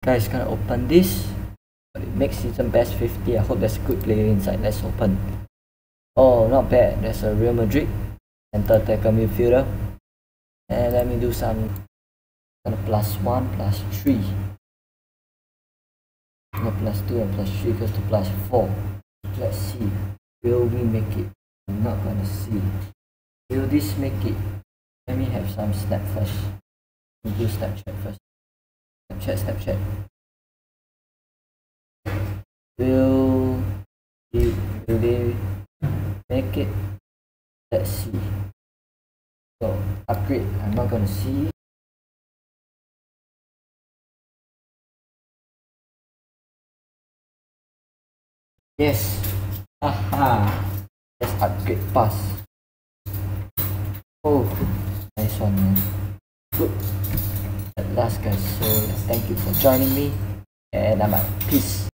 Guys, gonna open this. But it makes season best 50. I hope there's a good player inside. Let's open. Oh, not bad. There's a Real Madrid center attacker midfielder. And let me do some kind of +1, +3. No, +2 and +3 equals to +4. Let's see. Will we make it? I'm not gonna see. Will this make it? Let me have some snap first. Let me do Snapchat first. Snapchat. Will they make it? Let's see. So upgrade, I'm not gonna see. Yes. Aha. Let's upgrade pass. Oh, nice one, man. Good. At last, guys. So thank you for joining me, and I'm out. Peace.